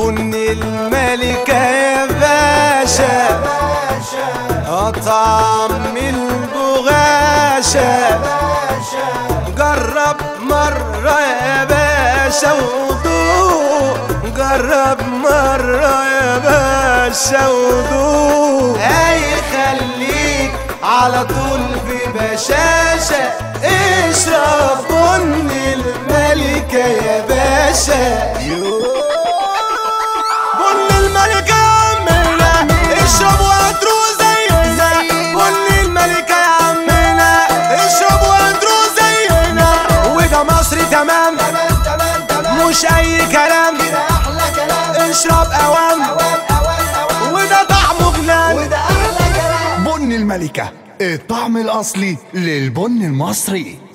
بن الملكة يا باشا، طعم البغاشة. جرب مرة يا باشا ودوق، جرب مرة يا باشا ودوق، هيخليك على طول في بشاشة. اشرب بن الملكة يا باشا. بن الملكة يا عمنا اشرب وهتروق زينا. بن الملكة يا عمنا اشرب وهتروق زينا. وده مصري تمام مش اي كلام، اشرب اوام وده طعمه جنان. بن الملكة، الطعم الأصلي للبن المصري.